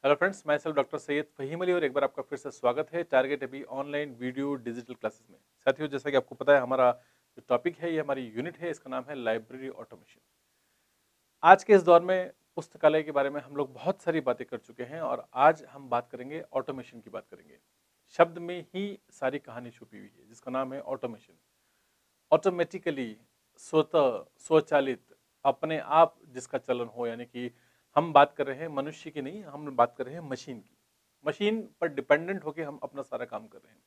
Hello friends, मैं self doctor Syed Faheem Ali और एक बार आपका फिर से स्वागत है टारगेट अभी ऑनलाइन वीडियो डिजिटल क्लासेस में। साथियों, जैसा कि आपको पता है, हमारा जो टॉपिक है, ये हमारी यूनिट है, इसका नाम है लाइब्रेरी ऑटोमेशन। आज के इस दौर में पुस्तकालय के बारे में हम लोग बहुत सारी बातें कर चुके हैं और आज हम बात करेंगे ऑटोमेशन की बात करेंगे। शब्द में ही सारी कहानी छुपी हुई है, जिसका नाम है ऑटोमेशन। ऑटोमेटिकली, स्वतः, स्वचालित, अपने आप जिसका चलन हो, यानी कि हम बात कर रहे हैं मनुष्य की नहीं, हम बात कर रहे हैं मशीन की। मशीन पर डिपेंडेंट होके हम अपना सारा काम कर रहे हैं।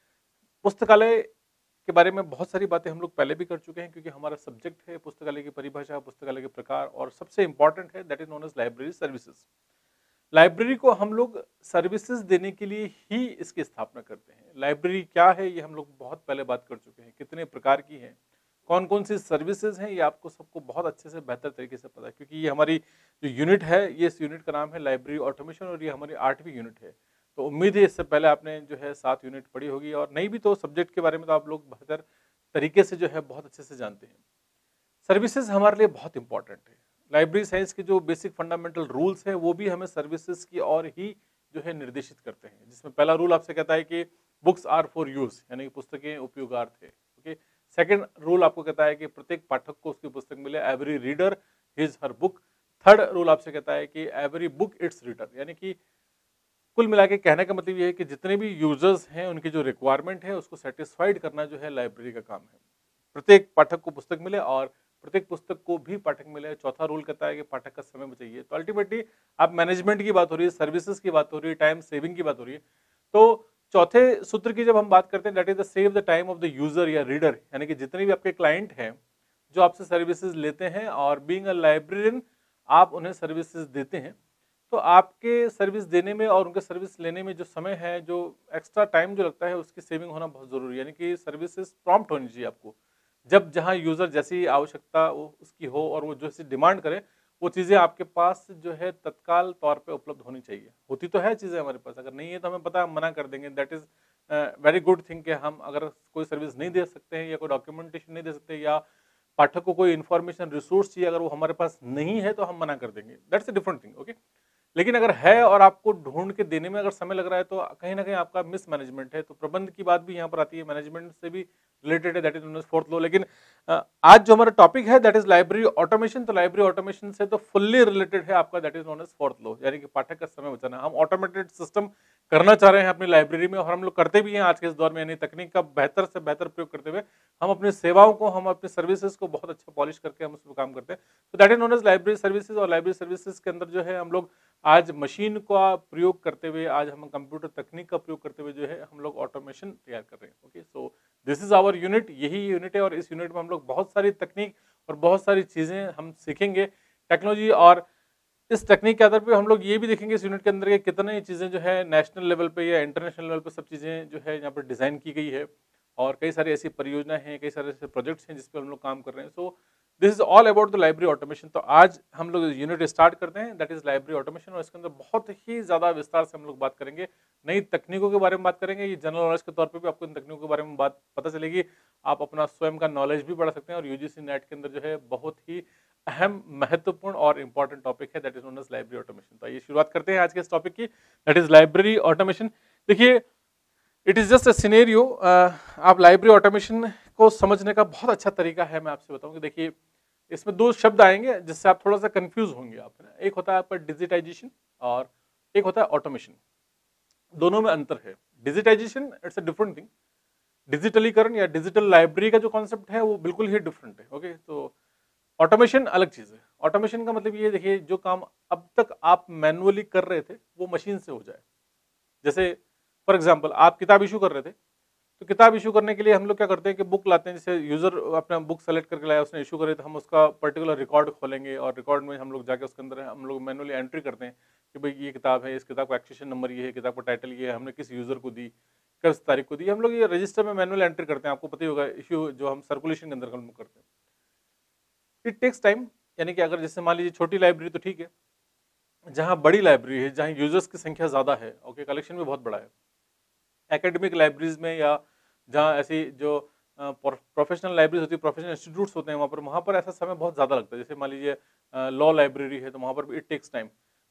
पुस्तकालय के बारे में बहुत सारी बातें हम लोग पहले भी कर चुके हैं, क्योंकि हमारा सब्जेक्ट है पुस्तकालय की परिभाषा, पुस्तकालय के प्रकार, और सबसे इंपॉर्टेंट है that is known as library services. Library को हम लोग सर्विसेज देने के लिए ही इसकी स्थापना करते हैं। लाइब्रेरी क्या है, ये हम लोग बहुत पहले बात कर चुके हैं, कितने प्रकार की है, कौन कौन सी सर्विसेज हैं, ये आपको सबको बहुत अच्छे से बेहतर तरीके से पता है, क्योंकि ये हमारी जो यूनिट है, ये इस यूनिट का नाम है लाइब्रेरी ऑटोमेशन और ये हमारी 8वीं यूनिट है। तो उम्मीद है इससे पहले आपने जो है 7 यूनिट पढ़ी होगी, और नहीं भी तो सब्जेक्ट के बारे में तो आप लोग बेहतर तरीके से जो है बहुत अच्छे से जानते हैं। सर्विसेज हमारे लिए बहुत इंपॉर्टेंट है। लाइब्रेरी साइंस के जो बेसिक फंडामेंटल रूल्स हैं, वो भी हमें सर्विसेज की और ही जो है निर्देशित करते हैं, जिसमें पहला रूल आपसे कहता है कि बुक्स आर फॉर यूज, यानी कि पुस्तकें उपयोगार्थ है। ओके। सेकंड रूल आपको कहता है कि प्रत्येक पाठक को उसकी पुस्तक मिले, every reader his her book. Third rule आपसे कहता है कि एवरी बुक इट्स रीडर, यानी कि कुल मिला के कहने का मतलब ये है कि जितने भी यूजर्स हैं, उनकी जो रिक्वायरमेंट है, उसको सेटिस्फाइड करना जो है लाइब्रेरी का काम है। प्रत्येक पाठक को पुस्तक मिले और प्रत्येक पुस्तक को भी पाठक मिले। चौथा रूल कहता है कि पाठक का समय बचाइए। तो अल्टीमेटली आप मैनेजमेंट की बात हो रही है, सर्विसेज की बात हो रही है, टाइम सेविंग की बात हो रही है। तो चौथे सूत्र की जब हम बात करते हैं, that is the save the time of the user या रीडर, यानी कि जितने भी आपके क्लाइंट हैं जो आपसे सर्विसेज लेते हैं, और बीइंग अ लाइब्रेरियन आप उन्हें सर्विसेज देते हैं, तो आपके सर्विस देने में और उनके सर्विस लेने में जो समय है, जो एक्स्ट्रा टाइम जो लगता है, उसकी सेविंग होना बहुत ज़रूरी है। यानी कि सर्विसेज प्रॉम्प्ट होनी चाहिए आपको। जब जहाँ यूज़र जैसी आवश्यकता वो उसकी हो और वो जैसी डिमांड करे, वो चीज़ें आपके पास जो है तत्काल तौर पे उपलब्ध होनी चाहिए। होती तो है चीज़ें हमारे पास, अगर नहीं है तो हमें पता है, हम मना कर देंगे। That is very good thing कि हम अगर कोई सर्विस नहीं दे सकते हैं या कोई डॉक्यूमेंटेशन नहीं दे सकते, या पाठक को कोई इन्फॉर्मेशन रिसोर्स चाहिए, अगर वो हमारे पास नहीं है, तो हम मना कर देंगे। That's a different thing. Okay. लेकिन अगर है और आपको ढूँढ के देने में अगर समय लग रहा है, तो कहीं न कहीं आपका मिसमैनेजमेंट है। तो प्रबंध की बात भी यहाँ पर आती है, मैनेजमेंट से भी रिलेटेड है, that is known as fourth law. लेकिन आज जो हमारा टॉपिक है, दैट इज़ लाइब्रेरी ऑटोमेशन। तो लाइब्रेरी ऑटोमेशन से तो फुल्ली रिलेटेड है आपका, that is known as fourth law, यानी कि पाठक का समय बचाना। हम ऑटोमेटेड सिस्टम करना चाह रहे हैं अपनी लाइब्रेरी में, और हम लोग करते भी हैं आज के इस दौर में, यानी तकनीक का बेहतर से बेहतर प्रयोग करते हुए हम अपनी सेवाओं को, हम अपनी सर्विसेज को बहुत अच्छा पॉलिश करके हम उस पे काम करते हैं। तो that is known as library services. और लाइब्रेरी सर्विसेज के अंदर जो है, हम लोग आज मशीन का प्रयोग करते हुए, आज हम कंप्यूटर तकनीक का प्रयोग करते हुए जो है, हम लोग ऑटोमेशन तैयार कर रहे हैं। Okay. So this is our unit, यही यूनिट है, और इस यूनिट में हम लोग बहुत सारी तकनीक और बहुत सारी चीज़ें हम सीखेंगे, टेक्नोलॉजी। और इस तकनीक के आधार पे हम लोग ये भी देखेंगे इस यूनिट के अंदर के कितने चीज़ें जो है नेशनल लेवल पे या इंटरनेशनल लेवल पे सब चीज़ें जो है यहाँ पर डिज़ाइन की गई है, और कई सारी ऐसी परियोजनाएं हैं, कई सारे ऐसे प्रोजेक्ट्स हैं जिस पे हम लोग काम कर रहे हैं। So this is all about the library automation. तो आज हम लोग यूनिट स्टार्ट करते हैं, दैट इज लाइब्रेरी ऑटोमेशन, और इसके अंदर बहुत ही ज़्यादा विस्तार से हम लोग बात करेंगे, नई तकनीकों के बारे में बात करेंगे। ये जनरल नॉलेज के तौर पे भी आपको इन तकनीकों के बारे में बात पता चलेगी। आप अपना स्वयं का नॉलेज भी बढ़ा सकते हैं, और यूजीसी नेट के अंदर जो है बहुत ही अहम, महत्वपूर्ण और इंपॉर्टेंट टॉपिक है, that is known as library automation. तो आइए शुरुआत करते हैं आज के इस टॉपिक की, दैट इज लाइब्रेरी ऑटोमेशन। देखिए, it is just a scenario. आप लाइब्रेरी ऑटोमेशन को समझने का बहुत अच्छा तरीका है, मैं आपसे बताऊं कि देखिए, इसमें दो शब्द आएंगे जिससे आप थोड़ा सा कंफ्यूज होंगे आप, है ना। एक होता है आपका डिजिटाइजेशन, और एक होता है ऑटोमेशन। दोनों में अंतर है। Digitization it's a different thing. डिजिटलीकरण या डिजिटल लाइब्रेरी का जो कॉन्सेप्ट है, वो बिल्कुल ही डिफरेंट है। ओके। तो ऑटोमेशन अलग चीज़ है। ऑटोमेशन का मतलब ये देखिए, जो काम अब तक आप मैनुअली कर रहे थे, वो मशीन से हो जाए। जैसे फॉर एग्जांपल, आप किताब इशू कर रहे थे, तो किताब इशू करने के लिए हम लोग क्या करते हैं कि बुक लाते हैं। जैसे यूजर अपना बुक सेलेक्ट करके लाया, उसने इशू करे, तो हम उसका पर्टिकुलर रिकॉर्ड खोलेंगे, और रिकॉर्ड में हम लोग जाके उसके अंदर हम लोग मैनुअली एंट्री करते हैं कि भाई ये किताब है, इस किताब का एक्सेशन नंबर ये है, किताब का टाइटल ये है, हमने किस यूजर को दी, किस तारीख को दी। हम लोग ये रजिस्टर में मैनुअल एंट्री करते हैं। आपको पता ही होगा, इशू जो हम सर्कुलेशन के अंदर हम लोग करते हैं, इट टेक्स टाइम। यानी कि अगर जैसे मान लीजिए छोटी लाइब्रेरी तो ठीक है, जहाँ बड़ी लाइब्रेरी है, जहाँ यूजर्स की संख्या ज़्यादा है, ओके, कलेक्शन भी बहुत बड़ा है, एकेडमिक लाइब्रेरीज में, या जहाँ ऐसी जो प्रोफेशनल लाइब्रेरीज होती है, प्रोफेशनल इंस्टीट्यूट्स होते हैं, वहाँ पर ऐसा समय बहुत ज़्यादा लगता है। जैसे मान लीजिए लॉ लाइब्रेरी है, तो वहाँ पर भी इट टेक्स टाइम।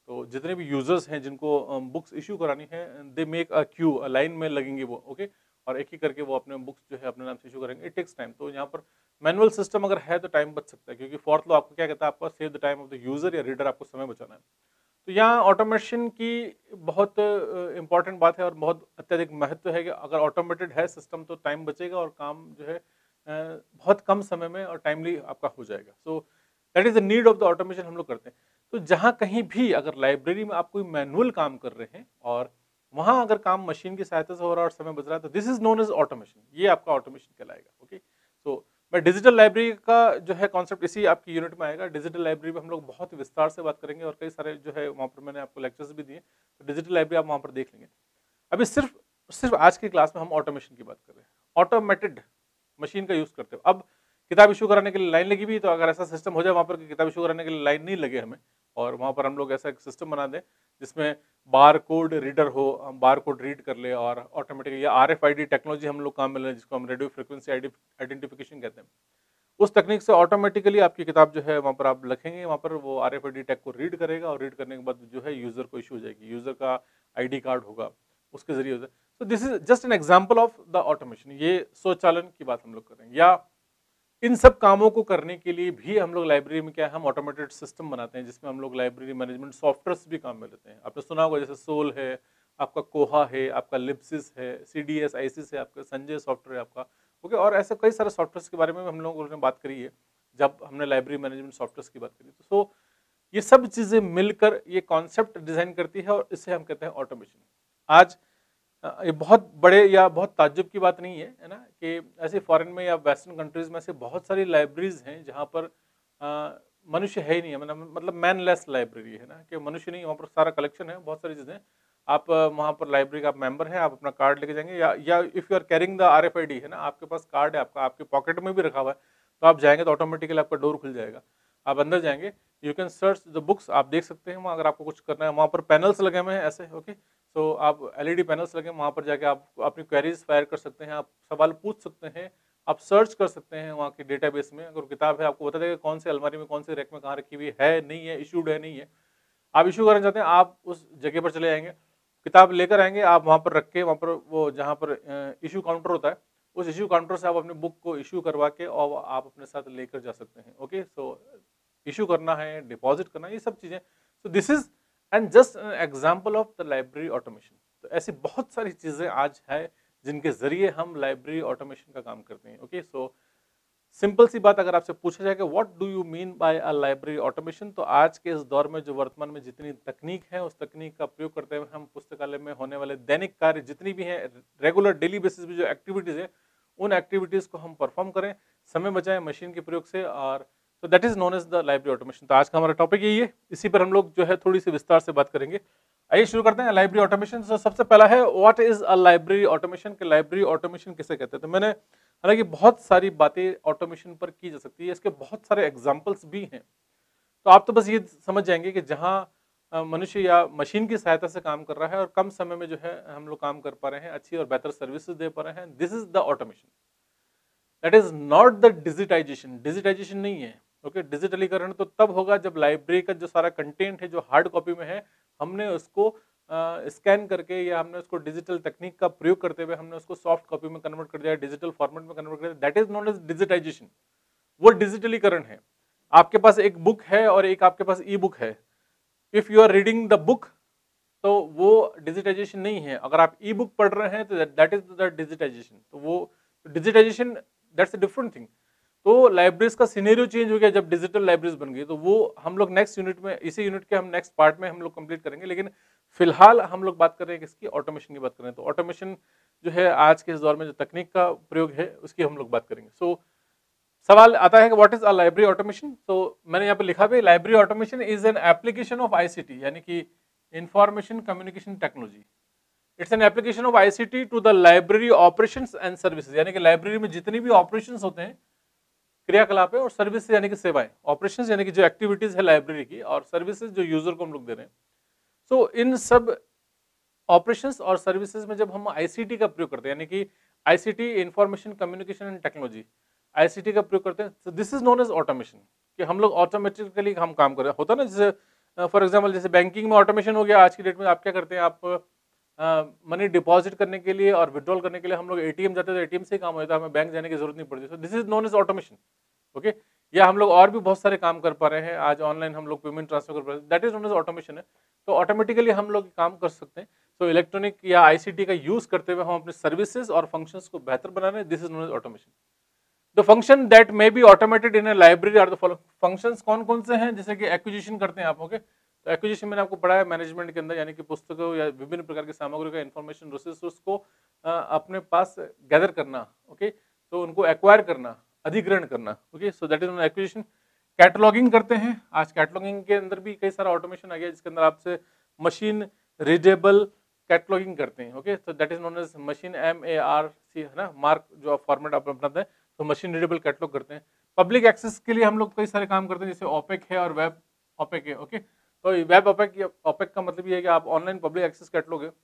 तो जितने भी यूजर्स हैं जिनको बुक्स इशू करानी है, they make a queue, line में लगेंगे वो, ओके, और एक ही करके वो अपने बुक्स जो है अपने नाम से इशू करेंगे। It takes time. तो यहाँ पर मैनुअल सिस्टम अगर है तो टाइम बच सकता है, क्योंकि फोर्थ लॉ आपको क्या कहता है, आपका save the time of the user या रीडर, आपको समय बचाना है। तो यहाँ ऑटोमेशन की बहुत इंपॉर्टेंट बात है और बहुत अत्यधिक महत्व है कि अगर ऑटोमेटेड है सिस्टम तो टाइम बचेगा और काम जो है बहुत कम समय में और टाइमली आपका हो जाएगा। So that is the need of the automation हम लोग करते हैं। तो जहाँ कहीं भी अगर लाइब्रेरी में आप कोई मैनुअल काम कर रहे हैं और वहाँ अगर काम मशीन की सहायता से हो रहा है और समय बच रहा है, तो this is known as automation, ये आपका ऑटोमेशन कहलाएगा। ओके, सो मैं डिजिटल लाइब्रेरी का जो है कॉन्सेप्ट इसी आपकी यूनिट में आएगा। डिजिटल लाइब्रेरी में हम लोग बहुत विस्तार से बात करेंगे और कई सारे जो है वहाँ पर मैंने आपको लेक्चर्स भी दिए, तो डिजिटल लाइब्रेरी आप वहाँ पर देख लेंगे। अभी सिर्फ सिर्फ आज की क्लास में हम ऑटोमेशन की बात कर रहे हैं, ऑटोमेटेड मशीन का यूज करते हो। अब किताब इशू कराने के लिए लाइन लगी हुई, तो अगर ऐसा सिस्टम हो जाए वहाँ पर कि किताब इशू कराने के लिए लाइन नहीं लगे हमें, और वहाँ पर हम लोग ऐसा एक सिस्टम बना दें जिसमें बार कोड रीडर हो, हम बार कोड रीड कर ले और ऑटोमेटिकली, या RFID टेक्नोलॉजी हम लोग काम में लें जिसको हम रेडियो फ्रिक्वेंसी आइडेंटिफिकेशन कहते हैं, उस तकनीक से ऑटोमेटिकली आपकी किताब जो है वहाँ पर आप लिखेंगे, वहाँ पर वो RFID टैग को रीड करेगा और रीड करने के बाद जो है यूजर को इशू हो जाएगी, यूजर का ID कार्ड होगा, उसके जरिए हो जाए। तो this is just an example of the automation, ये स्वचालन की बात हम लोग कर रहे हैं। या इन सब कामों को करने के लिए भी हम लोग लाइब्रेरी में क्या है, हम ऑटोमेटेड सिस्टम बनाते हैं जिसमें हम लोग लाइब्रेरी मैनेजमेंट सॉफ्टवेयर्स भी काम में लेते हैं। आपने सुना होगा जैसे सोल है, आपका कोहा है, आपका लिप्सिस है, CDS ISIS है, आपका संजय सॉफ्टवेयर है आपका, ओके, और ऐसे कई सारे सॉफ्टवेयर्स के बारे में हम लोगों ने बात करी है जब हमने लाइब्रेरी मैनेजमेंट सॉफ्टवेयर्स की बात करी। तो सो ये सब चीजें मिलकर ये कॉन्सेप्ट डिजाइन करती है और इसे हम कहते हैं ऑटोमेशन। आज ये बहुत बड़े या बहुत ताज्जुब की बात नहीं है ना, कि ऐसे फॉरेन में या वेस्टर्न कंट्रीज में से बहुत सारी लाइब्रेरीज हैं जहाँ पर मनुष्य है ही नहीं है, मतलब मैनलेस लाइब्रेरी है ना, कि मनुष्य नहीं, वहाँ पर सारा कलेक्शन है, बहुत सारी चीज़ें। आप वहाँ पर लाइब्रेरी का आप मेंबर हैं, आप अपना कार्ड लेके जाएंगे, या if you are carrying the RFID है ना, आपके पास कार्ड है आपका, आपके पॉकेट में भी रखा हुआ है, तो आप जाएंगे तो ऑटोमेटिकली आपका डोर खुल जाएगा, आप अंदर जाएंगे, you can search the books, आप देख सकते हैं वहाँ, अगर आपको कुछ करना है। वहाँ पर पैनल्स लगे हुए हैं ऐसे, ओके, तो आप LED पैनल्स लगे, वहाँ पर जाके आप अपनी क्वेरीज फायर कर सकते हैं, आप सवाल पूछ सकते हैं, आप सर्च कर सकते हैं वहाँ के डेटाबेस में। अगर किताब है आपको बता देगा कौन से अलमारी में, कौन से रैक में कहाँ रखी हुई है, नहीं है, इशूड है, नहीं है। आप इशू करना चाहते हैं, आप उस जगह पर चले जाएंगे, किताब लेकर आएंगे, आप वहाँ पर रख के, वहाँ पर वो जहाँ पर इशू काउंटर होता है, उस इशू काउंटर से आप अपने बुक को इशू करवा के और आप अपने साथ लेकर जा सकते हैं। ओके, सो इशू करना है, डिपॉजिट करना है, ये सब चीज़ें। So this is and just an example of the library automation. तो ऐसी बहुत सारी चीज़ें आज है जिनके जरिए हम लाइब्रेरी ऑटोमेशन का काम करते हैं। ओके, सो सिंपल सी बात अगर आपसे पूछा जाए कि what do you mean by a library automation, तो आज के इस दौर में जो वर्तमान में जितनी तकनीक है, उस तकनीक का प्रयोग करते हुए हम पुस्तकालय में होने वाले दैनिक कार्य जितनी भी हैं, रेगुलर डेली बेसिस पे जो एक्टिविटीज़ है, उन एक्टिविटीज़ को हम परफॉर्म करें, समय बचाएं मशीन के प्रयोग से, और तो that is known as the library automation. तो आज का हमारा टॉपिक यही है, इसी पर हम लोग जो है थोड़ी सी विस्तार से बात करेंगे। आइए शुरू करते हैं लाइब्रेरी ऑटोमेशन। तो सबसे पहला है what is a library automation, के लाइब्रेरी ऑटोमेशन किसे कहते हैं। तो मैंने, हालांकि बहुत सारी बातें ऑटोमेशन पर की जा सकती है, इसके बहुत सारे एग्जाम्पल्स भी हैं, तो आप तो बस ये समझ जाएंगे कि जहाँ मनुष्य या मशीन की सहायता से काम कर रहा है और कम समय में जो है हम लोग काम कर पा रहे हैं, अच्छी और बेहतर सर्विसेज दे पा रहे हैं, this is the automation. That is not the digitization, digitization नहीं है। ओके, डिजिटलीकरण तो तब होगा जब लाइब्रेरी का जो सारा कंटेंट है जो हार्ड कॉपी में है, हमने उसको स्कैन करके या हमने उसको डिजिटल तकनीक का प्रयोग करते हुए हमने उसको सॉफ्ट कॉपी में कन्वर्ट कर दिया, डिजिटल फॉर्मेट में कन्वर्ट कर दिया, that is not as digitization. वो डिजिटलीकरण है। आपके पास एक बुक है और एक आपके पास ई बुक है, if you are reading the book तो वो डिजिटाइजेशन नहीं है, अगर आप ई बुक पढ़ रहे हैं तो दैट इज द डिजिटाइजेशन। तो वो digitization that's a different thing. तो लाइब्रेरीज का सिनेरियो चेंज हो गया जब डिजिटल लाइब्रेरीज बन गई, तो वो हम लोग नेक्स्ट यूनिट में, इसी यूनिट के हम नेक्स्ट पार्ट में हम लोग कंप्लीट करेंगे, लेकिन फिलहाल हम लोग बात कर रहे हैं किसकी, ऑटोमेशन की बात कर रहे हैं। तो ऑटोमेशन जो है आज के इस दौर में जो तकनीक का प्रयोग है उसकी हम लोग बात करेंगे। सो सवाल आता है कि what is a library automation. तो मैंने यहाँ पे लिखा भी, library automation is an application of ICT, यानी कि information communication technology. It's an application of ICT to the library operations and services, यानी कि लाइब्रेरी में जितनी भी ऑपरेशंस होते हैं, क्रियाकलाप है, और सर्विस यानी कि सेवाएं, ऑपरेशंस यानी कि जो एक्टिविटीज है लाइब्रेरी की, और सर्विसेज जो यूजर को हम लोग दे रहे हैं। सो इन सब ऑपरेशंस और सर्विसेज में जब हम ICT का प्रयोग करते हैं, यानी कि ICT information communication and technology, ICT का प्रयोग करते हैं, तो this is known as automation, कि हम लोग ऑटोमेटिकली हम काम कर रहे हैं। होता है ना, जैसे फॉर एग्जांपल जैसे बैंकिंग में ऑटोमेशन हो गया, आज की डेट में आप क्या करते हैं, आप मनी डिपॉजिट करने के लिए और विड्रॉल करने के लिए हम लोग एटीएम जाते हैं, तो एटीएम से ही काम हो जाता है, हमें बैंक जाने की जरूरत नहीं पड़ती। So this is known as automation. Okay, या हम लोग और भी बहुत सारे काम कर पा रहे हैं, आज ऑनलाइन हम लोग पेमेंट ट्रांसफर कर पा रहे हैं, that is known as automation है। तो ऑटोमेटिकली हम लोग काम कर सकते हैं। तो इलेक्ट्रॉनिक या आईसीटी का यूज करते हुए हम अपने सर्विसेज और फंक्शंस को बेहतर बना रहे हैं, this is known as automation. The function that may be automated in a library are the following. Functions कौन कौन से हैं, जैसे कि एक्विजिशन करते हैं आप। ओके, तो एक्विजिशन मैंने आपको पढ़ाया मैनेजमेंट के अंदर, यानी कि पुस्तकों या विभिन्न प्रकार की सामग्री का इंफॉर्मेशन रिसोर्स को अपने पास गैदर करना। ओके, तो उनको एक्वायर करना, अधिग्रहण करना। Okay, so that is acquisition. Cataloguing करते हैं, आज कैटलॉगिंग के अंदर भी कई सारा ऑटोमेशन आ गया, जिसके अंदर आपसे मशीन रीडेबल कैटलॉगिंग करते हैं। ओके, तो that is known as machine MARC, है ना, मार्क जो फॉर्मेट आप अपनाते हैं, तो मशीन रीडेबल कैटलॉग करते हैं। पब्लिक एक्सेस के लिए हम लोग कई सारे काम करते हैं, जैसे ओपेक है और वेब ओपेक है। ओके, तो वेब ओपेक, ओपेक का मतलब ये है कि आप ऑनलाइन पब्लिक एक्सेस कैटलॉग है,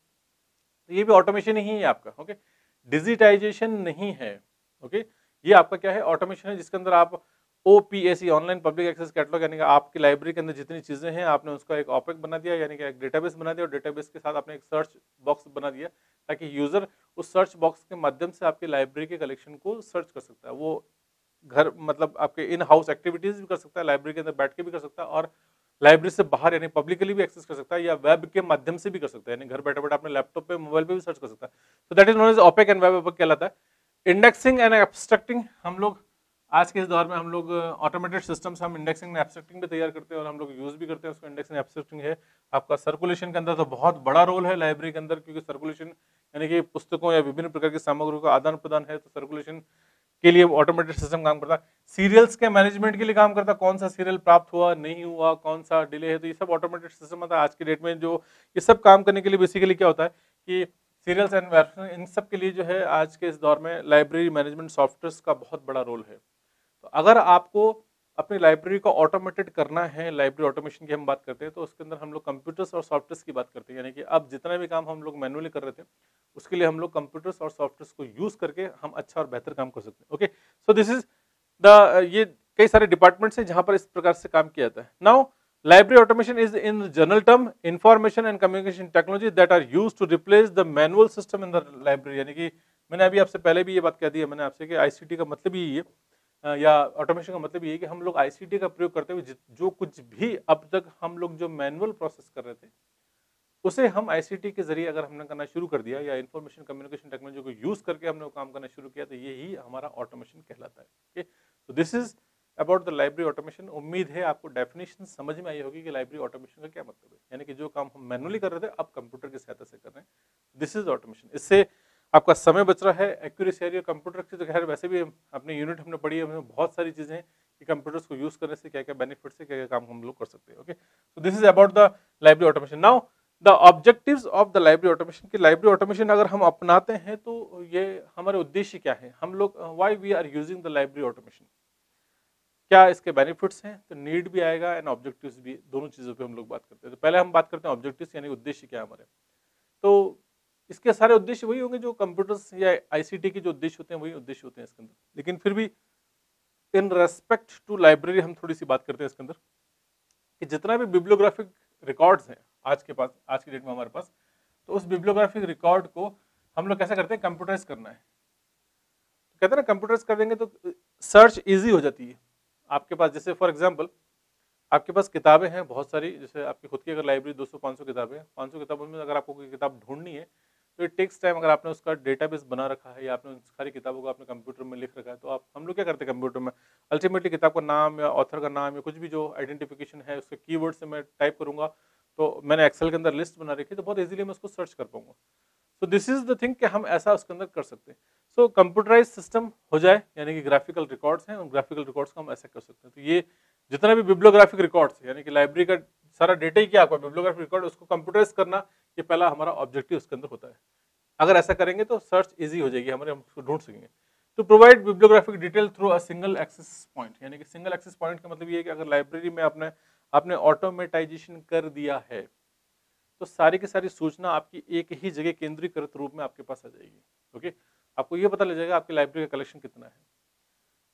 तो ये भी ऑटोमेशन ही है आपका। ओके, डिजिटाइजेशन नहीं है। ओके, ये आपका क्या है, ऑटोमेशन है, जिसके अंदर आप OPAC, online public access catalogue, यानी कि आपकी लाइब्रेरी के अंदर जितनी चीजें हैं आपने उसका एक ओपेक बना दिया, यानी कि एक डेटाबेस बना दिया, और डेटाबेस के साथ आपने एक सर्च बॉक्स बना दिया, ताकि यूजर उस सर्च बॉक्स के माध्यम से आपकी लाइब्रेरी के कलेक्शन को सर्च कर सकता है। वो घर मतलब आपके इन हाउस एक्टिविटीज भी कर सकता है, लाइब्रेरी के अंदर बैठ के भी कर सकता है, और लाइब्रेरी से बाहर यानी पब्लिकली भी एक्सेस कर सकता है, या वेब के माध्यम से भी कर सकता है, यानी घर बैठे बैठे अपने लैपटॉप पे, मोबाइल पे भी सर्च कर सकता है। तो that is known as OPAC and web OPAC कहलाता है। इंडेक्सिंग एंड एब्स्ट्रक्टिंग, हम लोग आज के इस दौर में हम लोग ऑटोमेटेड सिस्टम से हम इंडेक्सिंग एंड एब्स्ट्रक्टिंग भी तैयार करते हैं, और हम लोग यूज भी करते हैं उसको। इंडेक्सिंग एब्स्ट्रक्टिंग है आपका सर्कुलेशन के अंदर, तो बहुत बड़ा रोल है लाइब्रेरी के अंदर, क्योंकि सर्कुलेशन यानी कि पुस्तकों या विभिन्न प्रकार की सामग्रियों का आदान प्रदान है, तो सर्कुलेशन के लिए ऑटोमेटेड सिस्टम काम करता है। सीरियल्स के मैनेजमेंट के लिए काम करता है, कौन सा सीरियल प्राप्त हुआ नहीं हुआ, कौन सा डिले है, तो ये सब ऑटोमेटेड सिस्टम आता है आज की डेट में। जो ये सब काम करने के लिए बेसिकली क्या होता है कि सीरियल्स एंड वेब, इन सब के लिए जो है आज के इस दौर में लाइब्रेरी मैनेजमेंट सॉफ्टवेयर का बहुत बड़ा रोल है। तो अगर आपको अपनी लाइब्रेरी को ऑटोमेटेड करना है, लाइब्रेरी ऑटोमेशन की हम बात करते हैं, तो उसके अंदर हम लोग कंप्यूटर्स और सॉफ्टवेयर्स की बात करते हैं, यानी कि अब जितना भी काम हम लोग मैनुअली कर रहे थे, उसके लिए हम लोग कंप्यूटर्स और सॉफ्टवेयर्स को यूज करके हम अच्छा और बेहतर काम कर सकते हैं। Okay, so this is the, ये कई सारे डिपार्टमेंट्स हैं जहां पर इस प्रकार से काम किया जाता है। Now library automation is in general term information and communication technology that are used to replace the manual system in the library, यानी कि मैंने अभी आपसे पहले भी ये बात कह दी है मैंने आपसे कि आईसीटी का मतलब ही ये या ऑटोमेशन का मतलब ये है कि हम लोग आईसीटी का प्रयोग करते हुए जो कुछ भी अब तक हम लोग जो मैनुअल प्रोसेस कर रहे थे, उसे हम आईसीटी के जरिए अगर हमने करना शुरू कर दिया, या इंफॉर्मेशन कम्युनिकेशन टेक्नोलॉजी को यूज करके हमने वो काम करना शुरू किया, तो ये ही हमारा ऑटोमेशन कहलाता है। ओके, तो this is about the library automation. उम्मीद है आपको डेफिनेशन समझ में आई होगी कि लाइब्रेरी ऑटोमेशन का क्या मतलब है, यानी कि जो काम हम मैनुअली कर रहे थे अब कंप्यूटर की सहायता से कर रहे हैं, दिस इज ऑटोमेशन। इससे आपका समय बच रहा है, एक्यूरेसी आ रही है। कंप्यूटर की तो खैर वैसे भी अपने यूनिट हमने पढ़ी है, उसमें बहुत सारी चीजें हैं कि कंप्यूटर्स को यूज करने से क्या क्या बेनिफिट्स है, क्या क्या काम हम लोग कर सकते हैं। ओके, तो this is about the library automation. Now the objectives of the library automation, की लाइब्रेरी ऑटोमेशन अगर हम अपनाते हैं तो ये हमारे उद्देश्य क्या है, हम लोग why we are using the library automation, क्या इसके बेनिफिट्स हैं, तो नीड भी आएगा एंड ऑब्जेक्टिव्स भी, दोनों चीजों पे हम लोग बात करते हैं। तो पहले हम बात करते हैं ऑब्जेक्टिव्स, यानी उद्देश्य क्या है हमारे। तो इसके सारे उद्देश्य वही होंगे जो कंप्यूटर्स या आईसीटी के जो उद्देश्य होते हैं वही उद्देश्य होते हैं इसके अंदर, लेकिन फिर भी इन रेस्पेक्ट टू लाइब्रेरी हम थोड़ी सी बात करते हैं इसके अंदर कि जितना भी बिब्लियोग्राफिक रिकॉर्ड्स हैं आज के पास, आज की डेट में हमारे पास, तो उस बिब्लियोग्राफिक रिकॉर्ड को हम लोग कैसे करते हैं, कंप्यूटराइज करना है। तो कहते हैं ना कंप्यूटराइज कर देंगे तो सर्च इजी हो जाती है आपके पास। जैसे फॉर एग्जांपल आपके पास किताबें हैं बहुत सारी, जैसे आपकी खुद की अगर लाइब्रेरी 200-500 किताबें हैं, 500 किताबों में अगर आपको कोई किताब ढूंढनी है तो इट टेक्स टाइम। अगर आपने उसका डेटाबेस बना रखा है या आपने उन सारी किताबों को अपने कंप्यूटर में लिख रखा है, तो आप हम लोग क्या करते हैं कंप्यूटर में, अल्टीमेटली किताब का नाम या ऑथर का नाम या कुछ भी जो आइडेंटिफिकेशन है उसके कीवर्ड से मैं टाइप करूंगा, तो मैंने एक्सेल के अंदर लिस्ट बना रखी है, तो बहुत इजीली मैं उसको सर्च कर पाऊंगा। So this is the thing कि हम ऐसा उसके अंदर कर सकते हैं। सो कंप्यूटराइज सिस्टम हो जाए, यानी कि ग्राफिकल रिकॉर्ड्स हैं, उन ग्राफिकल रिकॉर्ड्स को हम ऐसे कर सकते हैं। तो ये जितना भी बिब्लियोग्राफिक रिकॉर्ड्स यानी कि लाइब्रेरी का सारा डेटा ही क्या आपका बिब्लियोग्राफिक रिकॉर्ड, उसको कंप्यूटराइज करना, ये पहला हमारा ऑब्जेक्टिव उसके अंदर होता है। अगर ऐसा करेंगे तो सर्च इजी हो जाएगी हमारे, हम उसको ढूंढ सकेंगे। To provide bibliographic detail through a single access point, यानी कि सिंगल एक्सेस पॉइंट का मतलब ये है कि अगर लाइब्रेरी में आपने ऑटोमेटाइजेशन कर दिया है, तो सारी की सारी सूचना आपकी एक ही जगह केंद्रीकृत रूप में आपके पास आ जाएगी। ओके, आपको ये पता लग जाएगा आपकी लाइब्रेरी का कलेक्शन कितना है।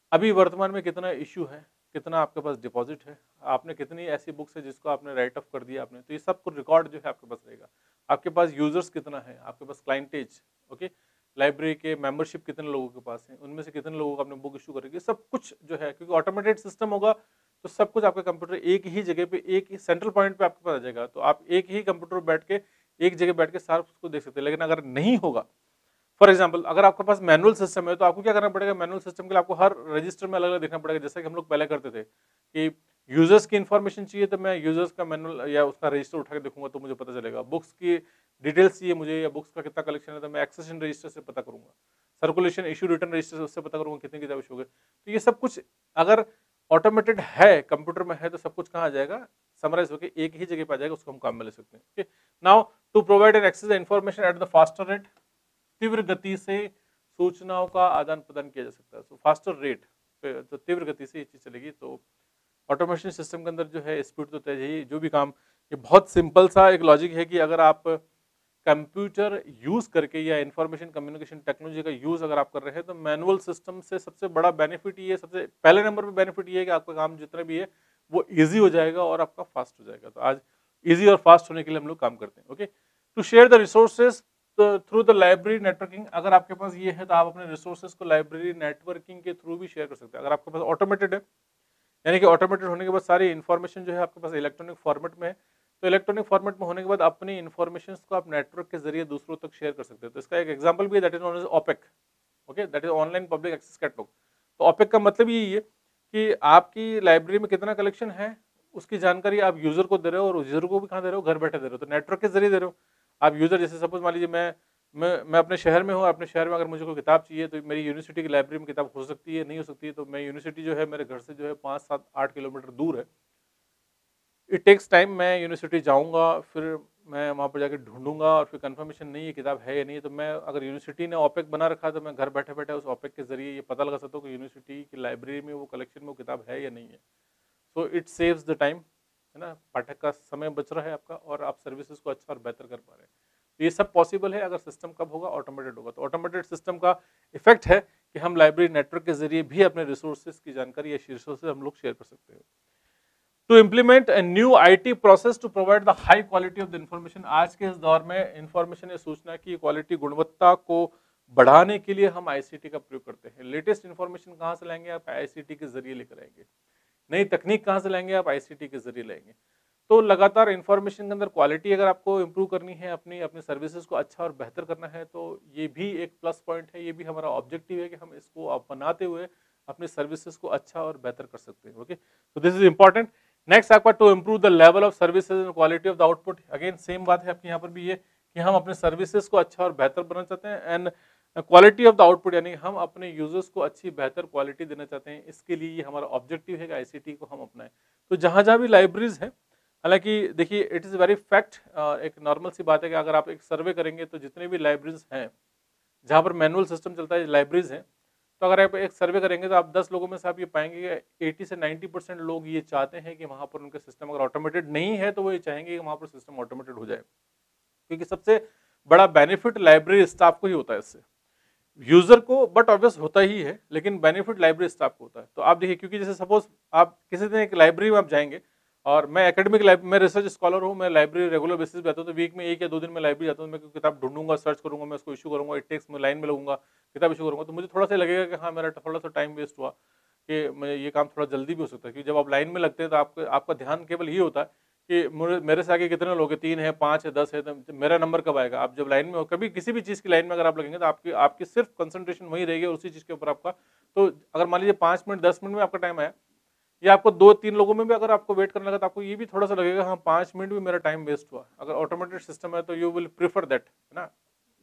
अभी वर्तमान में कितना इश्यू है, कितना आपके पास डिपॉजिट है, आपने कितनी ऐसी बुक्स है जिसको आपने राइट ऑफ कर दिया आपने, तो ये सब कुछ रिकॉर्ड जो है आपके पास रहेगा। आपके पास यूजर्स कितना है, आपके पास क्लाइंटेज, ओके, लाइब्रेरी के मेंबरशिप कितने लोगों के पास है, उनमें से कितने लोगों को आपने बुक इशू करेगी, सब कुछ जो है, क्योंकि ऑटोमेटेड सिस्टम होगा तो सब कुछ आपका कंप्यूटर एक ही जगह पे, एक ही सेंट्रल पॉइंट पे आपके पास आ जाएगा, तो आप एक ही कंप्यूटर बैठ के एक जगह बैठ के सारा उसको देख सकते हैं। लेकिन अगर नहीं होगा, फॉर एग्जाम्पल अगर आपके पास मैनुअल सिस्टम है तो आपको क्या करना पड़ेगा, मैनुअल सिस्टम के लिए आपको हर रजिस्टर में अलग अलग देखना पड़ेगा, जैसा कि हम लोग पहले करते थे कि यूजर्स की इन्फॉर्मेशन चाहिए तो मैं यूजर्स का मैनुअल या उसका रजिस्टर उठा के देखूंगा तो मुझे पता चलेगा, बुक्स की डिटेल्स चाहिए मुझे या बुक्स का कितना कलेक्शन है तो मैं एक्सेशन रजिस्टर से पता करूंगा, सर्कुलेशन इशू रिटर्न रजिस्टर से उससे पता करूंगा कितनी किताब इशू हो गई। तो ये सब कुछ अगर ऑटोमेटेड है, कंप्यूटर में है, तो सब कुछ कहाँ आ जाएगा, समराइज होकर एक ही जगह पे आ जाएगा, उसको हम काम में ले सकते हैं। Okay, now to provide and access the information at the faster rate, तीव्र गति से सूचनाओं का आदान प्रदान किया जा सकता है। सो फास्टर रेट पे तो तीव्र गति से ये चीज चलेगी। तो ऑटोमेशन सिस्टम के अंदर जो है स्पीड तो तेज ही, जो भी काम, ये बहुत सिंपल सा एक लॉजिक है कि अगर आप कंप्यूटर यूज करके या इंफॉर्मेशन कम्युनिकेशन टेक्नोलॉजी का यूज अगर आप कर रहे हैं तो मैनुअल सिस्टम से सबसे बड़ा बेनिफिट ये, सबसे पहले नंबर पे बेनिफिट ये है कि आपका काम जितना भी है वो इजी हो जाएगा और आपका फास्ट हो जाएगा। तो आज इजी और फास्ट होने के लिए हम लोग काम करते हैं। Okay, to share the resources through the library networking, अगर आपके पास ये है तो आप अपने रिसोर्सेज को लाइब्रेरी नेटवर्किंग के थ्रू भी शेयर कर सकते हैं। अगर आपके पास ऑटोमेटेड है, यानी कि ऑटोमेटेड होने के बाद सारी इन्फॉर्मेशन जो है आपके पास इलेक्ट्रॉनिक फॉर्मेट में है, तो इलेक्ट्रॉनिक फॉर्मेट में होने के बाद अपनी इन्फॉर्मेशन को आप नेटवर्क के जरिए दूसरों तक शेयर कर सकते हैं। तो इसका एक एग्जांपल भी है, that is known as OPAC. Okay, that is online public access catalogue. तो ओपेक का मतलब यही है कि आपकी लाइब्रेरी में कितना कलेक्शन है उसकी जानकारी आप यूजर को दे रहे हो, और यूजर को भी कहाँ दे रहे हो, घर बैठे दे रहे हो, तो नेटवर्क के जरिए दे रहे हो। आप यूजर, जैसे सपोज मान लीजिए मैं अपने शहर में हूँ, अपने शहर में अगर मुझे कोई किताब चाहिए तो मेरी यूनिवर्सिटी की लाइब्रेरी में किताब हो सकती है, नहीं हो सकती है, तो मैं यूनिवर्सिटी जो है मेरे घर से जो है 5, 7, 8 किलोमीटर दूर है, इट टेक्स टाइम, मैं यूनिवर्सिटी जाऊंगा, फिर मैं वहाँ पर जाकर ढूंढूंगा और फिर कंफर्मेशन नहीं है किताब है या नहीं है, तो मैं, अगर यूनिवर्सिटी ने ओपेक बना रखा है तो मैं घर बैठे बैठे उस ओपेक के जरिए ये पता लगा सकता हूँ कि यूनिवर्सिटी की लाइब्रेरी में वो कलेक्शन में वो किताब है या नहीं है। So it saves the time, है ना, पाठक का समय बच रहा है आपका, और आप सर्विसेज को अच्छा और बेहतर कर पा रहे हैं। तो ये सब पॉसिबल है अगर सिस्टम कब होगा, ऑटोमेटेड होगा। तो ऑटोमेटेड सिस्टम का इफेक्ट है कि हम लाइब्रेरी नेटवर्क के जरिए भी अपने रिसोर्सेज की जानकारी या रिसोर्सेज हम लोग शेयर कर सकते हैं। To implement a new IT process to provide the high quality of the information, आज के इस दौर में इंफॉर्मेशन या सूचना की क्वालिटी, गुणवत्ता को बढ़ाने के लिए हम आईसीटी का प्रयोग करते हैं। लेटेस्ट इंफॉर्मेशन कहाँ से लाएंगे, आप आईसीटी के जरिए लेकर आएंगे। नई तकनीक कहाँ से लाएंगे, आप आईसीटी के जरिए लाएंगे। तो लगातार इंफॉर्मेशन के अंदर क्वालिटी अगर आपको इंप्रूव करनी है, अपनी अपनी सर्विसेज को अच्छा और बेहतर करना है, तो ये भी एक प्लस पॉइंट है, ये भी हमारा ऑब्जेक्टिव है कि हम इसको अपनाते हुए अपनी सर्विसेज को अच्छा और बेहतर कर सकते हैं। ओके, तो दिस इज इंपॉर्टेंट। नेक्स्ट आपका, to improve the level of services and quality of the output, again same बात है आपके यहाँ पर भी ये कि हम अपने सर्विसेज को अच्छा और बेहतर बनाना चाहते हैं, and quality of the output यानी हम अपने यूजर्स को अच्छी बेहतर क्वालिटी देना चाहते हैं। इसके लिए ये हमारा ऑब्जेक्टिव है कि आईसीटी को हम अपनाएं। तो जहाँ जहाँ भी लाइब्रेरीज हैं, हालांकि देखिए इट इज़ वेरी फैक्ट, एक नॉर्मल सी बात है कि अगर आप एक सर्वे करेंगे तो जितने भी लाइब्रेरीज हैं जहाँ पर मैनुअल सिस्टम चलता है, लाइब्रेरीज हैं, तो अगर आप एक सर्वे करेंगे तो आप 10 लोगों में से आप ये पाएंगे कि 80 से 90% लोग ये चाहते हैं कि वहाँ पर उनका सिस्टम अगर ऑटोमेटेड नहीं है तो वो ये चाहेंगे कि वहाँ पर सिस्टम ऑटोमेटेड हो जाए, क्योंकि सबसे बड़ा बेनिफिट लाइब्रेरी स्टाफ को ही होता है इससे, यूजर को बट ऑब्वियस होता ही है, लेकिन बेनिफिट लाइब्रेरी स्टाफ को होता है। तो आप देखिए, क्योंकि जैसे सपोज आप किसी दिन एक लाइब्रेरी में आप जाएंगे, और मैं एकेडमिक मैं रिसर्च स्कॉलर हूँ, मैं लाइब्रेरी रेगुलर बेसिस पे आता हूँ, तो वीक में 1 या 2 दिन में लाइब्रेरी जाता हूँ, मैं कोई किताब ढूंढूंगा, सर्च करूंगा, मैं उसको इशू करूंगा, इट टेक्स में लाइन में लगूंगा, किताब इशू करूंगा, तो मुझे थोड़ा सा लगेगा कि हाँ मेरा थोड़ा सा टाइम वेस्ट हुआ, कि मैं ये काम थोड़ा जल्दी भी हो सकता है, क्योंकि जब आप लाइन में लगते हैं तो आपका ध्यान केवल ये होता है कि मेरे से आगे कितने लोग हैं, 3 है, 5 है, 10 है, तो मेरा नंबर कब आएगा। आप जब लाइन में हो, कभी किसी भी चीज़ की लाइन में अगर आप लगेंगे तो आपकी आपकी सिर्फ कंसंट्रेशन वही रहेगी और उसी चीज़ के ऊपर आपका। तो अगर मान लीजिए 5 मिनट 10 मिनट में आपका टाइम आया, या आपको 2-3 लोगों में भी अगर आपको वेट करने लगा, तो आपको ये भी थोड़ा सा लगेगा हाँ 5 मिनट भी मेरा टाइम वेस्ट हुआ। अगर ऑटोमेटेड सिस्टम है तो यू विल प्रीफर दैट, है ना।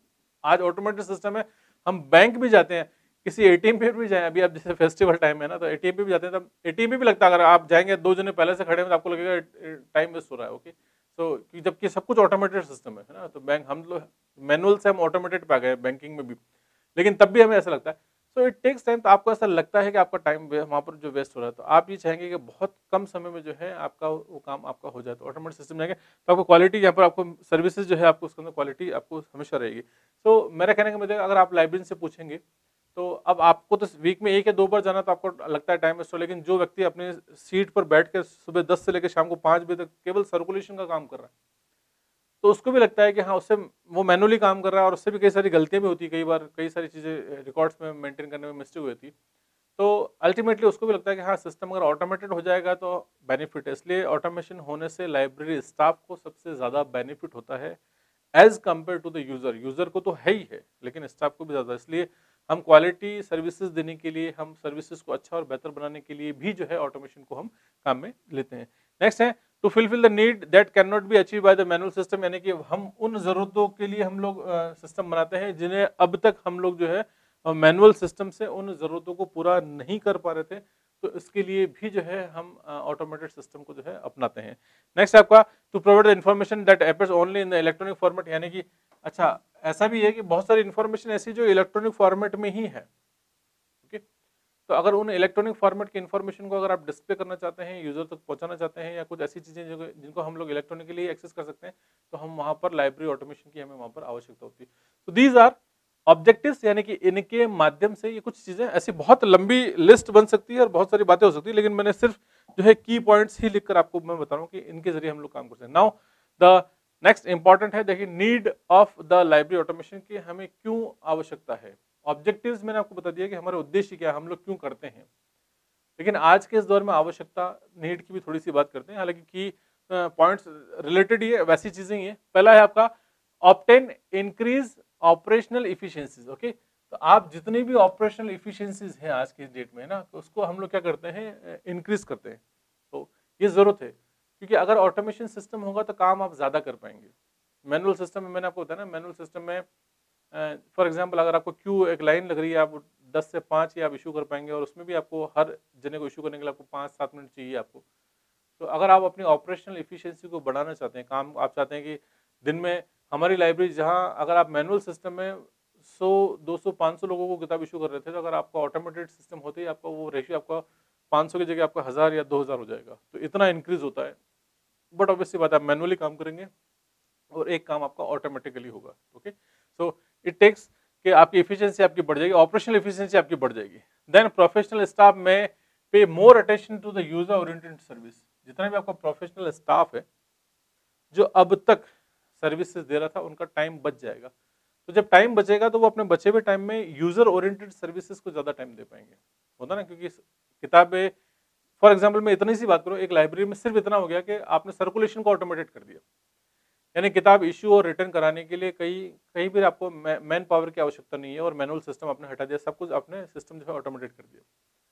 आज ऑटोमेटेड सिस्टम है, हम बैंक भी जाते हैं, किसी एटीएम पे भी जाएं, अभी आप जैसे फेस्टिवल टाइम है ना, तो एटीएम पे भी जाते हैं, तब एटीएम पे भी लगता है अगर आप जाएंगे 2 जने पहले से खड़े हैं तो आपको लगेगा टाइम वेस्ट हो रहा है। ओके, तो जबकि सब कुछ ऑटोमेटेड सिस्टम है ना, तो बैंक हम लोग मैनुअल से हम ऑटोमेटेड पे आ गए बैंकिंग में भी, लेकिन तब भी हमें ऐसा लगता है। So it takes time. तो आपको ऐसा लगता है कि आपका टाइम वहाँ पर जो वेस्ट हो रहा है, तो आप ये चाहेंगे कि बहुत कम समय में जो है आपका वो काम आपका हो जाए, तो ऑटोमेटिक सिस्टम जाएंगे तो आपको क्वालिटी, यहाँ पर आपको सर्विसेज जो है आपको उसके अंदर क्वालिटी आपको हमेशा रहेगी। तो मेरा कहने का मतलब अगर आप लाइब्रेरी से पूछेंगे तो अब आपको तो वीक में 1 या 2 बार जाना तो आपको लगता है टाइम वेस्ट हो, लेकिन जो व्यक्ति अपने सीट पर बैठ के सुबह 10 से लेकर शाम को 5 बजे तक केवल सर्कुलेशन का काम कर रहा है, तो उसको भी लगता है कि हाँ, उससे वो मैनुअली काम कर रहा है और उससे भी कई सारी गलतियाँ भी होती है, कई बार कई सारी चीज़ें रिकॉर्ड्स में मेंटेन करने में मिस्टेक हुई थी। तो अल्टीमेटली उसको भी लगता है कि हाँ, सिस्टम अगर ऑटोमेटेड हो जाएगा तो बेनिफिट है। इसलिए ऑटोमेशन होने से लाइब्रेरी स्टाफ को सबसे ज़्यादा बेनिफिट होता है as compare to the user. User को तो है ही है, लेकिन स्टाफ को भी ज़्यादा। इसलिए हम क्वालिटी सर्विसेज देने के लिए, हम सर्विसेज को अच्छा और बेहतर बनाने के लिए भी जो है ऑटोमेशन को हम काम में लेते हैं। नेक्स्ट है to fulfil the need that can not be achieve by the manual system, यानी कि हम उन ज़रूरतों के लिए हम लोग सिस्टम बनाते हैं जिन्हें अब तक हम लोग जो है मैनुअल सिस्टम से उन ज़रूरतों को पूरा नहीं कर पा रहे थे, तो इसके लिए भी जो है हम ऑटोमेटेड सिस्टम को जो है अपनाते हैं। नेक्स्ट आपका to provide the information that appears only in the electronic format, यानी कि अच्छा ऐसा भी है कि बहुत सारी इन्फॉर्मेशन ऐसी जो इलेक्ट्रॉनिक फॉर्मेट में ही है। ओके, तो अगर उन इलेक्ट्रॉनिक फॉर्मेट की इन्फॉर्मेशन को अगर आप डिस्प्ले करना चाहते हैं, यूजर तक पहुंचाना चाहते हैं, या कुछ ऐसी चीजें जिनको हम लोग इलेक्ट्रॉनिकली एक्सेस कर सकते हैं, तो हम वहां पर लाइब्रेरी ऑटोमेशन की हमें वहां पर आवश्यकता होती है। तो दीज आर ऑब्जेक्टिव्स, यानी कि इनके माध्यम से ये कुछ चीजें, ऐसी बहुत लंबी लिस्ट बन सकती है और बहुत सारी बातें हो सकती है, लेकिन मैंने सिर्फ जो है की पॉइंट्स ही लिखकर आपको मैं बता रहा हूँ कि इनके जरिए हम लोग काम कर सकते हैं। नाउ द नेक्स्ट इंपॉर्टेंट है, देखिए need of the library automation की हमें क्यों आवश्यकता है। ऑब्जेक्टिव्स मैंने आपको बता दिया कि हमारा उद्देश्य क्या है, हम लोग क्यों करते हैं, लेकिन आज के इस दौर में आवश्यकता नीड की भी थोड़ी सी बात करते हैं, हालांकि की पॉइंट्स रिलेटेड ही है, वैसी चीजें ही है। पहला है आपका obtain increase operational efficiencies. Okay, तो आप जितनी भी ऑपरेशनल इफिशियंसीज हैं आज के डेट में, है ना, तो उसको हम लोग क्या करते हैं, इंक्रीज करते हैं। तो ये जरूरत है, क्योंकि अगर ऑटोमेशन सिस्टम होगा तो काम आप ज्यादा कर पाएंगे। मैनुअल सिस्टम में मैंने आपको बताया ना, मैनुअल सिस्टम में फॉर एग्जांपल अगर आपको क्यू एक लाइन लग रही है, आप 10 से 5 ही आप इशू कर पाएंगे, और उसमें भी आपको हर जने को इशू करने के लिए आपको 5-7 मिनट चाहिए आपको। तो अगर आप अपनी ऑपरेशनल एफिशिएंसी को बढ़ाना चाहते हैं, काम आप चाहते हैं कि दिन में हमारी लाइब्रेरी, जहां अगर आप मैनुअल सिस्टम में 100-200-500 लोगों को किताब इशू कर रहे थे, तो अगर आपका ऑटोमेटेड सिस्टम होते ही आपका वो रेशियो आपका 500 की जगह आपका 1000 या 2000 हो जाएगा। तो इतना इंक्रीज होता है। बट ऑब्वियसली बात है, आप मैनुअली काम करेंगे और एक काम आपका ऑटोमेटिकली होगा। ओके, सो इट टेक्स कि आपकी एफिशिएंसी आपकी बढ़ जाएगी, ऑपरेशनल एफिशिएंसी आपकी बढ़ जाएगी। देन प्रोफेशनल स्टाफ में pay more attention to the user oriented service. जितना भी आपका प्रोफेशनल स्टाफ है जो अब तक सर्विसेज दे रहा था, उनका टाइम बच जाएगा। तो जब टाइम बचेगा तो वो अपने बचे हुए टाइम में यूजर ओरिएंटेड सर्विसेज को ज्यादा टाइम दे पाएंगे। होता ना, क्योंकि किताबें, फॉर एग्जाम्पल मैं इतनी सी बात करूँ, एक लाइब्रेरी में सिर्फ इतना हो गया कि आपने सर्कुलेशन को ऑटोमेटेड कर दिया, यानी किताब इशू और रिटर्न कराने के लिए कहीं कहीं भी आपको मैन पावर की आवश्यकता नहीं है, और मैनुअल सिस्टम आपने हटा दिया, सब कुछ आपने सिस्टम जो है ऑटोमेटेड कर दिया।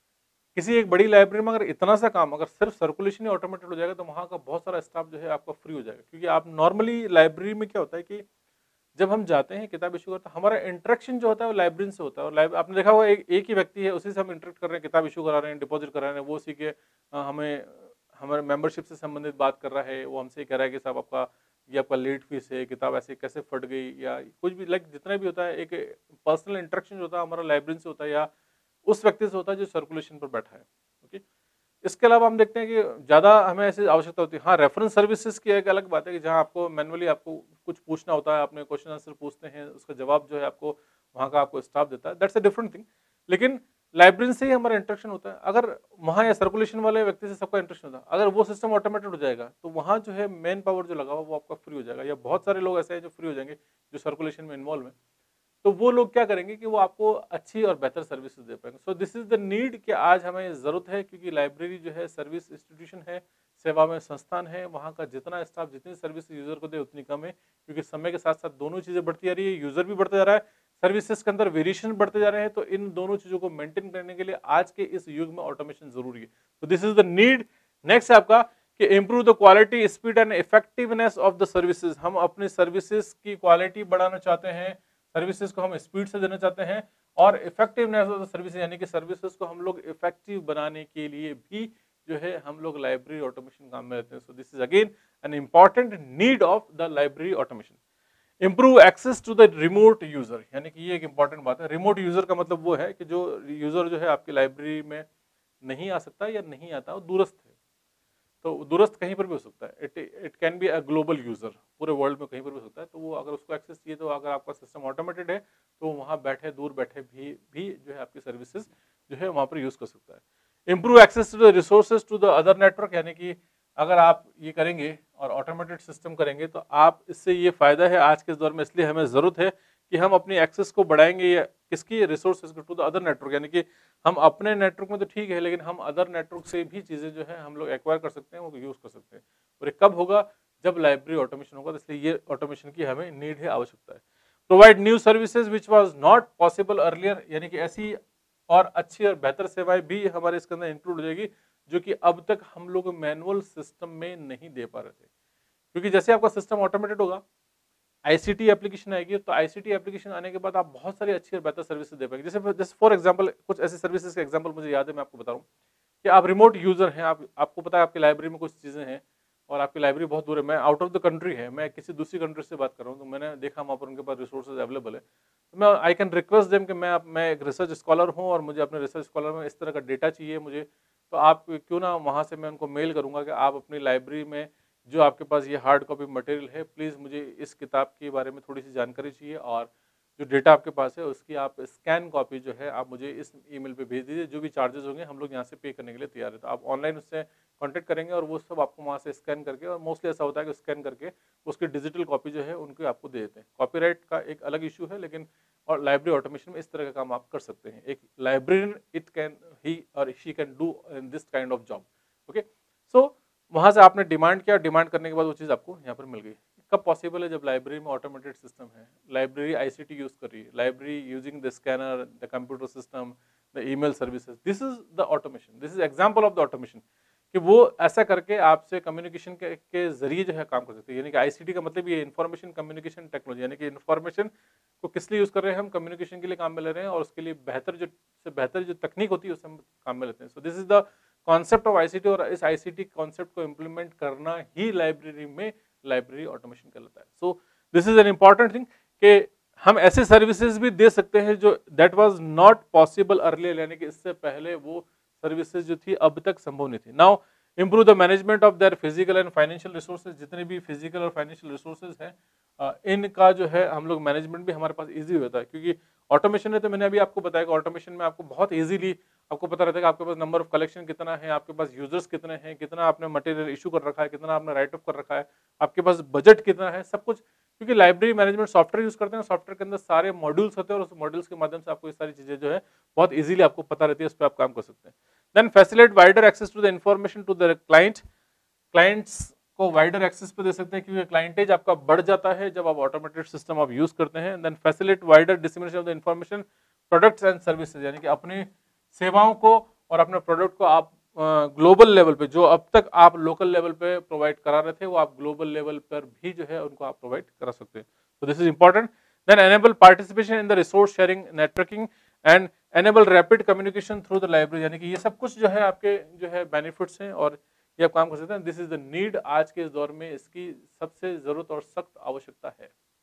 किसी एक बड़ी लाइब्रेरी में अगर इतना सा काम, अगर सिर्फ सर्कुलेशन ही ऑटोमेटेड हो जाएगा, तो वहाँ का बहुत सारा स्टाफ जो है आपका फ्री हो जाएगा। क्योंकि आप नॉर्मली लाइब्रेरी में क्या होता है कि जब हम जाते हैं किताब इशू करते हैं, हमारा इंटरेक्शन जो होता है वो लाइब्रेरी से होता है, और आपने देखा होगा एक ही व्यक्ति है, उसी से हम इंटरेक्ट कर रहे हैं, किताब इशू करा रहे हैं, डिपॉजिट करा रहे हैं, वो उसी के हमें हमारे मेंबरशिप से संबंधित बात कर रहा है, वो हमसे ये कह रहा है कि साहब आपका ये आपका लेट फीस है, किताब ऐसे कैसे फट गई, या कुछ भी, लाइक जितना भी होता है, एक पर्सनल इंटरेक्शन जो होता है हमारा लाइब्रेरी से होता है, या उस व्यक्ति से होता है जो सर्कुलेशन पर बैठा है। ओके, इसके अलावा हम देखते हैं कि ज़्यादा हमें ऐसी आवश्यकता होती है। हाँ, रेफरेंस सर्विसेज की एक अलग बात है कि जहाँ आपको मैनुअली आपको कुछ पूछना होता है, आपने क्वेश्चन आंसर पूछते हैं, उसका जवाब जो है आपको वहाँ का आपको स्टाफ देता है, दैट्स अ डिफरेंट थिंग। लेकिन लाइब्रेरी से ही हमारा इंटरेक्शन होता है। अगर वहाँ या सर्कुलेशन वाले व्यक्ति से सबका इंटरेक्शन होता है, अगर वो सिस्टम ऑटोमेटेड हो जाएगा, तो वहाँ जो है मेन पावर जो लगा हुआ वो आपका फ्री हो जाएगा, या बहुत सारे लोग ऐसे हैं जो फ्री हो जाएंगे जो सर्कुलेशन में इन्वॉल्व है। तो वो लोग क्या करेंगे कि वो आपको अच्छी और बेहतर सर्विसेज दे पाएंगे। So this is the need कि आज हमें ज़रूरत है, क्योंकि लाइब्रेरी जो है सर्विस इंस्टीट्यूशन है, सेवा में संस्थान है, वहाँ का जितना स्टाफ जितनी सर्विस यूजर को दे उतनी कम है, क्योंकि समय के साथ साथ दोनों चीज़ें बढ़ती जा रही है, यूजर भी बढ़ता जा रहा है, सर्विसेज के अंदर वेरिएशन बढ़ते जा रहे हैं। तो इन दोनों चीज़ों को मेंटेन करने के लिए आज के इस युग में ऑटोमेशन जरूरी है। तो this is the need. Next है आपका कि improve the quality, speed and effectiveness of the services. हम अपनी सर्विसेज की क्वालिटी बढ़ाना चाहते हैं, सर्विसेज को हम स्पीड से देना चाहते हैं, और इफेक्टिवनेस ऑफ द सर्विसेज, यानी कि सर्विसेज को हम लोग इफेक्टिव बनाने के लिए भी जो है हम लोग लाइब्रेरी ऑटोमेशन काम में रहते हैं। So this is again an important need of the library automation. Improve access to the remote user, यानी कि ये एक इंपॉर्टेंट बात है। रिमोट यूजर का मतलब वो है कि जो यूजर जो है आपकी लाइब्रेरी में नहीं आ सकता या नहीं आता, वो दूरस्थ है। तो दूरस्थ कहीं पर भी हो सकता है। It it can be a global user, पूरे वर्ल्ड में कहीं पर भी हो सकता है। तो वो अगर उसको एक्सेस चाहिए, तो अगर आपका सिस्टम ऑटोमेटेड है तो वहाँ बैठे दूर बैठे भी जो है आपकी सर्विसेज जो है वहाँ पर यूज कर सकता है। Improve access to the resources to the other network, यानी कि अगर आप ये करेंगे और ऑटोमेटेड सिस्टम करेंगे तो आप इससे ये फायदा है आज के इस दौर में, इसलिए हमें जरूरत है कि हम अपनी एक्सेस को बढ़ाएंगे या किसकी resources to the other network, यानी कि हम अपने नेटवर्क में तो ठीक है, लेकिन हम अदर नेटवर्क से भी चीज़ें जो है हम लोग एक्वायर कर सकते हैं, वो यूज़ कर सकते हैं। और ये कब होगा? जब लाइब्रेरी ऑटोमेशन होगा। तो इसलिए ये ऑटोमेशन की हमें नीड है, आवश्यकता है। Provide new services which was not possible earlier, यानी कि ऐसी और अच्छी और बेहतर सेवाएं भी हमारे इसके अंदर इंक्लूड हो जाएगी, जो कि अब तक हम लोग मैनुअल सिस्टम में नहीं दे पा रहे थे। क्योंकि जैसे आपका सिस्टम ऑटोमेटेड होगा, आईसीटी एप्लीकेशन आएगी, तो आईसीटी एप्लीकेशन आने के बाद आप बहुत सारी अच्छी और बेहतर सर्विसेज दे पाएंगे। जैसे जैसे फॉर एग्जांपल कुछ ऐसी सर्विसेज के एग्जांपल मुझे याद है, मैं आपको बता रहा हूँ कि आप रिमोट यूजर हैं, आपको पता है आपकी लाइब्रेरी में कुछ चीज़ें हैं और आपकी लाइब्रेरी बहुत दूर है, मैं आउट ऑफ द कंट्री है, मैं किसी दूसरी कंट्री से बात कर रहा हूँ, तो मैंने देखा वहाँ पर उनके पास रिसोर्सेज अवेलेबल है, तो मैं आई कैन रिक्वेस्ट देम कि मैं एक रिसर्च स्कॉलर हूँ और मुझे अपने रिसर्च स्कॉलर में इस तरह का डेटा चाहिए मुझे, तो आप क्यों ना वहाँ से मैं उनको मेल करूँगा कि आप अपनी लाइब्रेरी में जो आपके पास ये हार्ड कॉपी मटेरियल है, प्लीज़ मुझे इस किताब के बारे में थोड़ी सी जानकारी चाहिए, और जो डेटा आपके पास है उसकी आप स्कैन कॉपी जो है आप मुझे इस ईमेल पे भेज दीजिए, जो भी चार्जेस होंगे हम लोग यहाँ से पे करने के लिए तैयार है। तो आप ऑनलाइन उससे कांटेक्ट करेंगे और वो सब आपको वहाँ से स्कैन करके, और मोस्टली ऐसा होता है कि स्कैन करके उसकी डिजिटल कॉपी जो है उनको आपको दे देते हैं। कॉपीराइट का एक अलग इशू है, लेकिन और लाइब्रेरी ऑटोमेशन में इस तरह का काम आप कर सकते हैं। एक लाइब्रेरियन इट कैन ही और she can do in this kind of job. Okay, so वहाँ से आपने डिमांड किया, डिमांड करने के बाद वो चीज़ आपको यहाँ पर मिल गई। कब पॉसिबल है? जब लाइब्रेरी में ऑटोमेटेड सिस्टम है, लाइब्रेरी आईसीटी यूज कर रही है, library using the scanner, the computer system, the email services, this is the automation, this is example of the automation, कि वो ऐसा करके आपसे कम्युनिकेशन के जरिए जो है काम कर सकते हैं। यानी कि आईसीटी का मतलब ये इंफॉर्मेशन कम्युनिकेशन टेक्नोलॉजी, यानी कि इंफॉर्मेशन को किस लिए यूज कर रहे हैं हम? कम्युनिकेशन के लिए काम में ले रहे हैं, और उसके लिए बेहतर जो तकनीक होती है उससे हम काम में लेते हैं। So this is the concept of ICT, और इस आईसीटी कॉन्सेप्ट को इम्प्लीमेंट करना ही लाइब्रेरी में लाइब्रेरी ऑटोमेशन कहलाता है। So this is an important thing कि हम ऐसे सर्विसेज भी दे सकते हैं जो that was not possible earlier, यानी कि इससे पहले वो सर्विसेज जो थी अब तक संभव नहीं थी। Now improve the management of their physical and financial resources, जितने भी फिजिकल और फाइनेंशियल रिसोर्सेज हैं इनका जो है हम लोग मैनेजमेंट भी हमारे पास ईजी होता है, क्योंकि ऑटोमेशन है। तो मैंने अभी आपको बताया कि ऑटोमेशन में आपको बहुत ईजिली आपको पता रहता है कि आपके पास नंबर ऑफ कलेक्शन कितना है, आपके पास यूजर्स कितने हैं, कितना आपने मटेरियल इशू कर रखा है, कितना आपने राइट ऑफ कर रखा है, आपके पास बजट कितना है, सब कुछ। क्योंकि लाइब्रेरी मैनेजमेंट सॉफ्टवेयर यूज करते हैं, सॉफ्टवेयर के अंदर सारे मॉड्यूल्स होते हैं, और उस मॉड्यूल्स के माध्यम से आपको ये सारी चीजें जो है बहुत इजीली आपको पता रहती है, उस पर आप काम कर सकते हैं। Then facilitate wider access to the information to the client, clients को वाइडर एक्सेस पे दे सकते हैं, क्योंकि क्लाइंटेज आपका बढ़ जाता है जब आप ऑटोमेटेड सिस्टम आप यूज करते हैं। Then facilitate wider dissemination of the information products and services, यानी कि अपनी सेवाओं को और अपने प्रोडक्ट को आप ग्लोबल लेवल पे, जो अब तक आप लोकल लेवल पे प्रोवाइड करा रहे थे, वो आप ग्लोबल लेवल पर भी जो है उनको आप प्रोवाइड करा सकते हैं। तो this is important. Then enable participation in the resource sharing, networking and enable rapid communication through the library, यानी कि ये सब कुछ जो है आपके जो है बेनिफिट्स हैं, और ये आप काम कर सकते हैं। दिस इज द नीड, आज के इस दौर में इसकी सबसे जरूरत और सख्त आवश्यकता है।